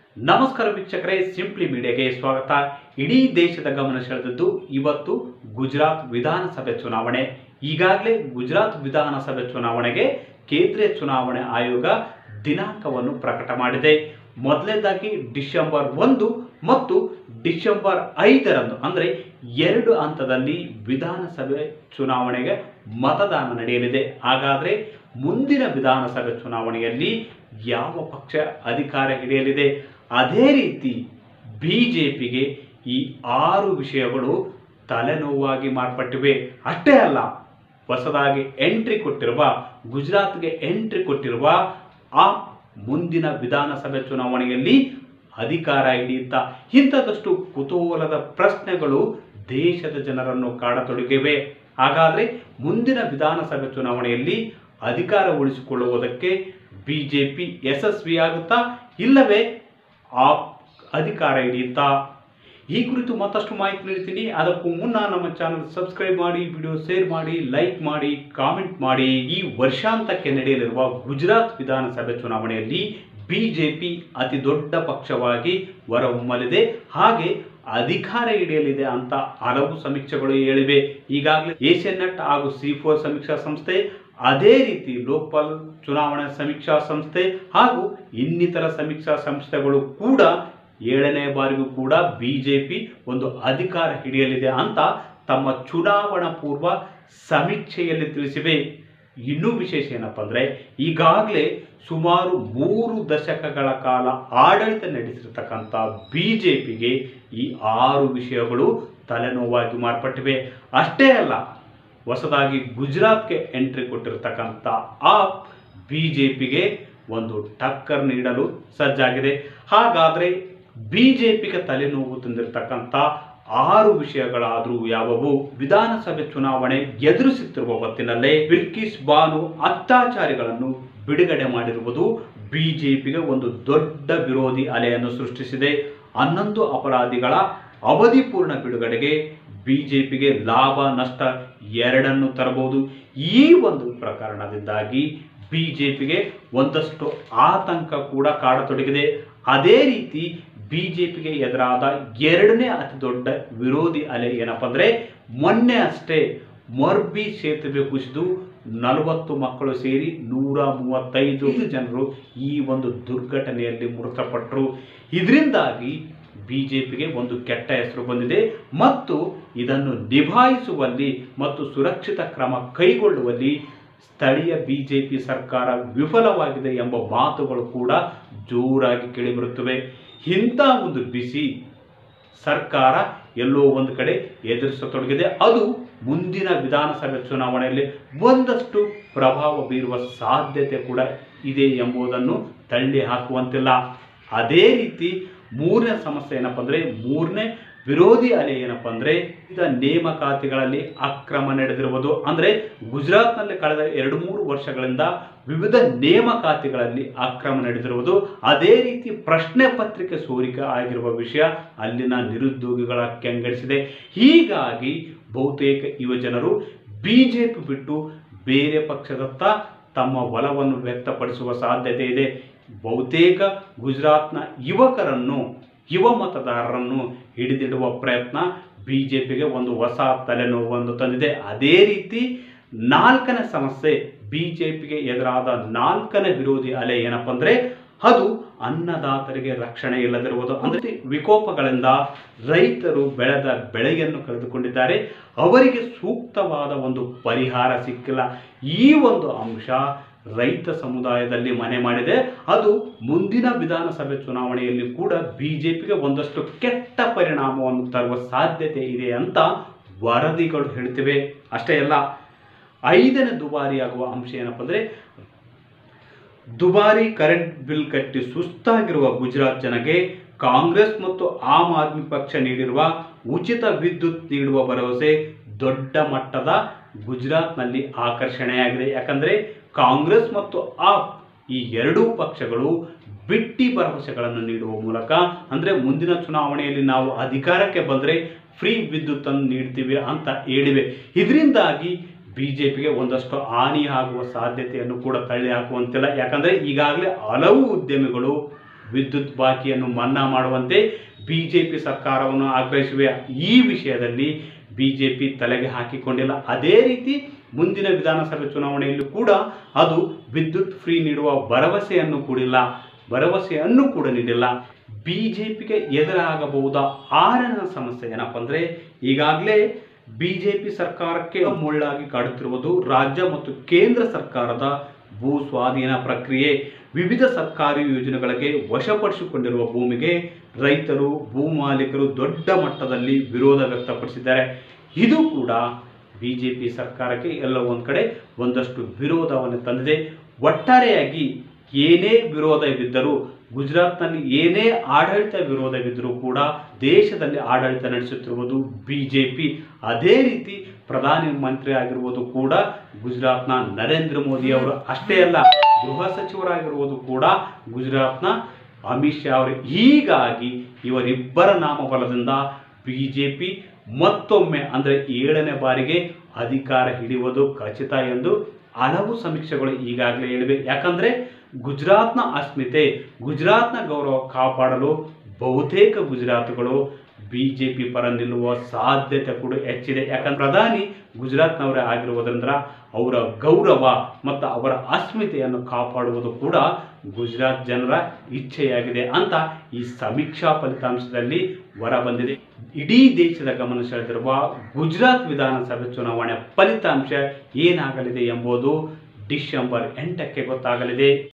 ನಮಸ್ಕಾರ ವೀಕ್ಷಕರೇ, ಸಿಂಪ್ಲಿ ಮೀಡಿಯಾಗೆ ಸ್ವಾಗತ. ಇಡೀ ದೇಶದ ಗಮನ ಸೆಳೆದದ್ದು ಇವತ್ತು ಗುಜರಾತ್ ವಿಧಾನಸಭೆ ಚುನಾವಣೆ. ಈಗಾಗಲೇ ಗುಜರಾತ್ ವಿಧಾನಸಭೆ ಚುನಾವಣೆಗೆ ಕೇಂದ್ರೀಯ ಚುನಾವಣೆ ಆಯೋಗ ದಿನಾಂಕವನ್ನು ಪ್ರಕಟ ಮಾಡಿದೆ. ಮೊದಲನೇದಾಗಿ ಡಿಸೆಂಬರ್ 1 ಮತ್ತು ಡಿಸೆಂಬರ್ 5ರಂದು ಅಂದರೆ 2 ಹಂತದಲ್ಲಿ ವಿಧಾನಸಭೆ ಚುನಾವಣೆಗೆ ಮತದಾನ ನಡೆಯಲಿದೆ. ಹಾಗಾದರೆ ಮುಂದಿನ ವಿಧಾನಸಭೆ ಚುನಾವಣೆಯಲ್ಲಿ ಯಾವ ಪಕ್ಷ ಅಧಿಕಾರ ಹಿಡಿಯಲಿದೆ? ಅದೇ ರೀತಿ ಬಿಜೆಪಿಗೆ ಈ 6 ವಿಷಯಗಳು ತಲೆನೋವಾಗಿ ಮಾರ್ಪಟ್ಟಿವೆ. ಅಷ್ಟೇ ಅಲ್ಲ, ಹೊಸದಾಗಿ ಗುಜರಾತ್ಗೆ ಎಂಟ್ರಿ ಕೊಟ್ಟಿರುವ ಆ ಮುಂದಿನ ವಿಧಾನಸಭೆ ಚುನಾವಣೆಯಲ್ಲಿ ಅಧಿಕಾರ ಹಿಡಿಯುತ್ತಾ? ಇಂಥದಷ್ಟು ಕುತೂಹಲದ ಪ್ರಶ್ನೆಗಳು ದೇಶದ ಜನರನ್ನು ಕಾಡತೊಡಗಿವೆ. ಹಾಗಾದರೆ ಮುಂದಿನ ವಿಧಾನಸಭೆ ಚುನಾವಣೆಯಲ್ಲಿ ಅಧಿಕಾರ ಉಳಿಸಿಕೊಳ್ಳುವುದಕ್ಕೆ ಬಿಜೆಪಿ ಯಶಸ್ವಿಯಾಗುತ್ತಾ, ಇಲ್ಲವೇ ಆ ಅಧಿಕಾರ ಹಿಡಿಯುತ್ತಾ? ಈ ಕುರಿತು ಮತ್ತಷ್ಟು ಮಾಹಿತಿ ನೀಡ್ತೀನಿ. ಅದಕ್ಕೂ ಮುನ್ನ ನಮ್ಮ ಚಾನಲ್ ಸಬ್ಸ್ಕ್ರೈಬ್ ಮಾಡಿ, ವಿಡಿಯೋ ಶೇರ್ ಮಾಡಿ, ಲೈಕ್ ಮಾಡಿ, ಕಾಮೆಂಟ್ ಮಾಡಿ. ಈ ವರ್ಷಾಂತಕ್ಕೆ ನಡೆಯಲಿರುವ ಗುಜರಾತ್ ವಿಧಾನಸಭೆ ಚುನಾವಣೆಯಲ್ಲಿ ಬಿಜೆಪಿ ಅತಿ ದೊಡ್ಡ ಪಕ್ಷವಾಗಿ ಹೊರಹೊಮ್ಮಲಿದೆ, ಹಾಗೆ ಅಧಿಕಾರ ಹಿಡಿಯಲಿದೆ ಅಂತ ಹಲವು ಸಮೀಕ್ಷೆಗಳು ಹೇಳಿವೆ. ಈಗಾಗಲೇ ಏಷ್ಯನ್ ನೆಟ್ ಹಾಗೂ C4 ಸಮೀಕ್ಷಾ ಸಂಸ್ಥೆ, ಅದೇ ರೀತಿ ಲೋಕಪಾಲ್ ಚುನಾವಣಾ ಸಮೀಕ್ಷಾ ಸಂಸ್ಥೆ ಹಾಗೂ ಇನ್ನಿತರ ಸಮೀಕ್ಷಾ ಸಂಸ್ಥೆಗಳು ಕೂಡ 7ನೇ ಬಾರಿಗೂ ಕೂಡ ಬಿಜೆಪಿ ಒಂದು ಅಧಿಕಾರ ಹಿಡಿಯಲಿದೆ ಅಂತ ತಮ್ಮ ಚುನಾವಣಾ ಪೂರ್ವ ಸಮೀಕ್ಷೆಯಲ್ಲಿ ತಿಳಿಸಿವೆ. ಇನ್ನೂ ವಿಶೇಷ ಏನಪ್ಪ ಅಂದರೆ, ಈಗಾಗಲೇ ಸುಮಾರು 3 ದಶಕಗಳ ಕಾಲ ಆಡಳಿತ ನಡೆಸಿರ್ತಕ್ಕಂಥ ಬಿಜೆಪಿಗೆ ಈ 6 ವಿಷಯಗಳು ತಲೆನೋವಾಗಿ ಮಾರ್ಪಟ್ಟಿವೆ. ಅಷ್ಟೇ ಅಲ್ಲ, ಹೊಸದಾಗಿ ಗುಜರಾತ್ಗೆ ಎಂಟ್ರಿ ಕೊಟ್ಟಿರತಕ್ಕಂಥ ಆ ಬಿಜೆಪಿಗೆ ಒಂದು ಟಕ್ಕರ್ ನೀಡಲು ಸಜ್ಜಾಗಿದೆ. ಹಾಗಾದರೆ ಬಿಜೆಪಿಗೆ ತಲೆನೋವು ತಂದಿರತಕ್ಕಂಥ 6 ವಿಷಯಗಳಾದರೂ ಯಾವುವು? ವಿಧಾನಸಭೆ ಚುನಾವಣೆ ಎದುರಿಸುತ್ತಿರುವ ಹೊತ್ತಿನಲ್ಲೇ ಬಿಲ್ಕಿಸ್ ಬಾನು ಅತ್ಯಾಚಾರಿಗಳನ್ನು ಬಿಡುಗಡೆ ಮಾಡಿರುವುದು ಬಿಜೆಪಿಗೆ ಒಂದು ದೊಡ್ಡ ವಿರೋಧಿ ಅಲೆಯನ್ನು ಸೃಷ್ಟಿಸಿದೆ. 11 ಅಪರಾಧಿಗಳ ಅವಧಿಪೂರ್ಣ ಬಿಡುಗಡೆಗೆ ಬಿಜೆಪಿಗೆ ಲಾಭ ನಷ್ಟ ಎರಡನ್ನು ತರಬಹುದು. ಈ ಒಂದು ಪ್ರಕರಣದಿಂದಾಗಿ ಬಿಜೆಪಿಗೆ ಒಂದಷ್ಟು ಆತಂಕ ಕೂಡ ಕಾಡತೊಡಗಿದೆ. ಅದೇ ರೀತಿ ಬಿಜೆಪಿಗೆ ಎದುರಾದ 2ನೇ ಅತಿ ದೊಡ್ಡ ವಿರೋಧಿ ಅಲೆ ಏನಪ್ಪ ಅಂದರೆ, ಮೊನ್ನೆ ಅಷ್ಟೇ ಮೊರ್ಬಿ ಸೇತುವೆ ಕುಸಿದು 40 ಮಕ್ಕಳು ಸೇರಿ 135 ಜನರು ಈ ಒಂದು ದುರ್ಘಟನೆಯಲ್ಲಿ ಮೃತಪಟ್ಟರು. ಇದರಿಂದಾಗಿ ಬಿಜೆಪಿಗೆ ಒಂದು ಕೆಟ್ಟ ಹೆಸರು ಬಂದಿದೆ ಮತ್ತು ಇದನ್ನು ನಿಭಾಯಿಸುವಲ್ಲಿ ಮತ್ತು ಸುರಕ್ಷಿತ ಕ್ರಮ ಕೈಗೊಳ್ಳುವಲ್ಲಿ ಸ್ಥಳೀಯ ಬಿಜೆಪಿ ಸರ್ಕಾರ ವಿಫಲವಾಗಿದೆ ಎಂಬ ಮಾತುಗಳು ಕೂಡ ಜೋರಾಗಿ ಕೇಳಿಬರುತ್ತವೆ. ಇಂಥ ಒಂದು ಬಿಸಿ ಸರ್ಕಾರ ಎಲ್ಲೋ ಒಂದು ಕಡೆ ಎದುರಿಸತೊಡಗಿದೆ. ಅದು ಮುಂದಿನ ವಿಧಾನಸಭೆ ಚುನಾವಣೆಯಲ್ಲಿ ಒಂದಷ್ಟು ಪ್ರಭಾವ ಬೀರುವ ಸಾಧ್ಯತೆ ಕೂಡ ಇದೆ ಎಂಬುದನ್ನು ತಳ್ಳಿ ಹಾಕುವಂತಿಲ್ಲ. ಅದೇ ರೀತಿ 3ನೇ ಸಮಸ್ಯೆ ಏನಪ್ಪ ಅಂದರೆ, 3ನೇ ವಿರೋಧಿ ಅಲೆ ಏನಪ್ಪ ಅಂದರೆ, ನೇಮಕಾತಿಗಳಲ್ಲಿ ಅಕ್ರಮ ನಡೆದಿರುವುದು. ಅಂದರೆ ಗುಜರಾತ್ನಲ್ಲಿ ಕಳೆದ 2-3 ವರ್ಷಗಳಿಂದ ವಿವಿಧ ನೇಮಕಾತಿಗಳಲ್ಲಿ ಅಕ್ರಮ ನಡೆದಿರುವುದು. ಅದೇ ರೀತಿ ಪ್ರಶ್ನೆ ಪತ್ರಿಕೆ ಸೋರಿಕೆ ಆಗಿರುವ ವಿಷಯ ಅಲ್ಲಿನ ನಿರುದ್ಯೋಗಿಗಳ ಕೆಂಗಡಿಸಿದೆ. ಹೀಗಾಗಿ ಬಹುತೇಕ ಯುವಜನರು ಬಿಜೆಪಿ ಬಿಟ್ಟು ಬೇರೆ ಪಕ್ಷದತ್ತ ತಮ್ಮ ಒಲವನ್ನು ವ್ಯಕ್ತಪಡಿಸುವ ಸಾಧ್ಯತೆ ಇದೆ. ಬಹುತೇಕ ಗುಜರಾತ್ನ ಯುವ ಮತದಾರರನ್ನು ಹಿಡಿದಿಡುವ ಪ್ರಯತ್ನ ಬಿಜೆಪಿಗೆ ಒಂದು ಹೊಸ ತಲೆನೋವನ್ನು ತಂದಿದೆ. ಅದೇ ರೀತಿ 4ನೇ ಸಮಸ್ಯೆ, ಬಿಜೆಪಿಗೆ ಎದುರಾದ 4ನೇ ವಿರೋಧಿ ಅಲೆ ಏನಪ್ಪ ಅಂದರೆ, ಅದು ಅನ್ನದಾತರಿಗೆ ರಕ್ಷಣೆ ಇಲ್ಲದಿರುವುದು. ಅಂದರೆ ವಿಕೋಪಗಳಿಂದ ರೈತರು ಬೆಳೆದ ಬೆಳೆಯನ್ನು ಕಳೆದುಕೊಂಡಿದ್ದಾರೆ, ಅವರಿಗೆ ಸೂಕ್ತವಾದ ಒಂದು ಪರಿಹಾರ ಸಿಕ್ಕಿಲ್ಲ. ಈ ಒಂದು ಅಂಶ ರೈತ ಸಮುದಾಯದಲ್ಲಿ ಮನೆ ಮಾಡಿದೆ. ಅದು ಮುಂದಿನ ವಿಧಾನಸಭೆ ಚುನಾವಣೆಯಲ್ಲಿ ಕೂಡ ಬಿಜೆಪಿಗೆ ಒಂದಷ್ಟು ಕೆಟ್ಟ ಪರಿಣಾಮವನ್ನು ತರುವ ಸಾಧ್ಯತೆ ಇದೆ ಅಂತ ವರದಿಗಳು ಹೇಳ್ತಿವೆ. ಅಷ್ಟೇ ಅಲ್ಲ, 5ನೇ ದುಬಾರಿಯಾಗುವ ಅಂಶ ಏನಪ್ಪ ಅಂದರೆ, ದುಬಾರಿ ಕರೆಂಟ್ ಬಿಲ್ ಕಟ್ಟಿ ಸುಸ್ತಾಗಿರುವ ಗುಜರಾತ್ ಜನಗೆ ಕಾಂಗ್ರೆಸ್ ಮತ್ತು ಆಮ್ ಆದ್ಮಿ ಪಕ್ಷ ನೀಡಿರುವ ಉಚಿತ ವಿದ್ಯುತ್ ನೀಡುವ ಭರವಸೆ ದೊಡ್ಡ ಮಟ್ಟದ ಗುಜರಾತ್ನಲ್ಲಿ ಆಕರ್ಷಣೆಯಾಗಿದೆ. ಯಾಕಂದರೆ ಕಾಂಗ್ರೆಸ್ ಮತ್ತು ಆಪ್ ಈ 2 ಪಕ್ಷಗಳು ಬಿಟ್ಟಿ ಭರವಸೆಗಳನ್ನು ನೀಡುವ ಮೂಲಕ, ಅಂದರೆ ಮುಂದಿನ ಚುನಾವಣೆಯಲ್ಲಿ ನಾವು ಅಧಿಕಾರಕ್ಕೆ ಬಂದರೆ ಫ್ರೀ ವಿದ್ಯುತ್ತನ್ನು ನೀಡ್ತೀವಿ ಅಂತ ಹೇಳಿವೆ. ಇದರಿಂದಾಗಿ ಬಿಜೆಪಿಗೆ ಒಂದಷ್ಟು ಹಾನಿ ಆಗುವ ಸಾಧ್ಯತೆಯನ್ನು ಕೂಡ ತಳ್ಳಿ ಹಾಕುವಂತಿಲ್ಲ. ಯಾಕಂದರೆ ಈಗಾಗಲೇ ಹಲವು ಉದ್ಯಮಿಗಳು ವಿದ್ಯುತ್ ಬಾಕಿಯನ್ನು ಮನ್ನಾ ಮಾಡುವಂತೆ ಬಿಜೆಪಿ ಸರ್ಕಾರವನ್ನು ಆಗ್ರಹಿಸಿವೆ. ಈ ವಿಷಯದಲ್ಲಿ ಬಿಜೆಪಿ ತಲೆಗೆ ಹಾಕಿಕೊಂಡಿಲ್ಲ. ಅದೇ ರೀತಿ ಮುಂದಿನ ವಿಧಾನಸಭೆ ಚುನಾವಣೆಯಲ್ಲೂ ಕೂಡ ಅದು ವಿದ್ಯುತ್ ಫ್ರೀ ನೀಡುವ ಭರವಸೆಯನ್ನು ಕೂಡ ನೀಡಿಲ್ಲ. ಬಿಜೆಪಿಗೆ ಎದುರಾಗಬಹುದ ಆರನೇ ಸಮಸ್ಯೆ ಏನಪ್ಪ ಅಂದರೆ, ಈಗಾಗಲೇ ಬಿಜೆಪಿ ಸರ್ಕಾರಕ್ಕೆ ಮುಳ್ಳಾಗಿ ಕಾಡುತ್ತಿರುವುದು ರಾಜ್ಯ ಮತ್ತು ಕೇಂದ್ರ ಸರ್ಕಾರದ ಭೂ ಸ್ವಾಧೀನ ಪ್ರಕ್ರಿಯೆ. ವಿವಿಧ ಸರ್ಕಾರಿ ಯೋಜನೆಗಳಿಗೆ ವಶಪಡಿಸಿಕೊಂಡಿರುವ ಭೂಮಿಗೆ ರೈತರು, ಭೂ ಮಾಲೀಕರು ದೊಡ್ಡ ಮಟ್ಟದಲ್ಲಿ ವಿರೋಧ ವ್ಯಕ್ತಪಡಿಸಿದ್ದಾರೆ. ಇದು ಕೂಡ ಬಿಜೆಪಿ ಸರ್ಕಾರಕ್ಕೆ ಎಲ್ಲೋ ಒಂದು ಕಡೆ ಒಂದಷ್ಟು ವಿರೋಧವನ್ನು ತಂದಿದೆ. ಒಟ್ಟಾರೆಯಾಗಿ ಏನೇ ವಿರೋಧವಿದ್ದರೂ, ಗುಜರಾತ್ನಲ್ಲಿ ಏನೇ ಆಡಳಿತ ವಿರೋಧವಿದ್ದರೂ ಕೂಡ ದೇಶದಲ್ಲಿ ಆಡಳಿತ ನಡೆಸುತ್ತಿರುವುದು ಬಿಜೆಪಿ. ಅದೇ ರೀತಿ ಪ್ರಧಾನಿ ಮಂತ್ರಿ ಆಗಿರುವುದು ಕೂಡ ಗುಜರಾತ್ನ ನರೇಂದ್ರ ಮೋದಿ ಅವರು. ಅಷ್ಟೇ ಅಲ್ಲ, ಗೃಹ ಸಚಿವರಾಗಿರುವುದು ಕೂಡ ಗುಜರಾತ್ನ ಅಮಿತ್ ಶಾ ಅವರು. ಹೀಗಾಗಿ ಇವರಿಬ್ಬರ ನಾಮಬಲದಿಂದ ಬಿಜೆಪಿ ಮತ್ತೊಮ್ಮೆ ಅಂದರೆ 7ನೇ ಬಾರಿಗೆ ಅಧಿಕಾರ ಹಿಡಿಯುವುದು ಖಚಿತ ಎಂದು ಹಲವು ಸಮೀಕ್ಷೆಗಳು ಈಗಾಗಲೇ ಹೇಳಿವೆ. ಯಾಕಂದರೆ ಗುಜರಾತ್ನ ಅಸ್ಮಿತೆ, ಗುಜರಾತ್ನ ಗೌರವ ಕಾಪಾಡಲು ಬಹುತೇಕ ಗುಜರಾತ್ಗಳು ಬಿಜೆಪಿ ಪರ ನಿಲ್ಲುವ ಸಾಧ್ಯತೆ ಕೂಡ ಹೆಚ್ಚಿದೆ. ಯಾಕಂದ್ರೆ ಪ್ರಧಾನಿ ಗುಜರಾತ್ನವರೇ ಆಗಿರುವುದರಿಂದ ಅವರ ಗೌರವ ಮತ್ತು ಅವರ ಅಸ್ಮಿತೆಯನ್ನು ಕಾಪಾಡುವುದು ಕೂಡ ಗುಜರಾತ್ ಜನರ ಇಚ್ಛೆಯಾಗಿದೆ ಅಂತ ಈ ಸಮೀಕ್ಷಾ ಫಲಿತಾಂಶದಲ್ಲಿ ಹೊರಬಂದಿದೆ. ಇಡೀ ದೇಶದ ಗಮನ ಸೆಳೆದಿರುವ ಗುಜರಾತ್ ವಿಧಾನಸಭೆ ಚುನಾವಣೆ ಫಲಿತಾಂಶ ಏನಾಗಲಿದೆ ಎಂಬುದು ಡಿಸೆಂಬರ್ 8ಕ್ಕೆ ಗೊತ್ತಾಗಲಿದೆ.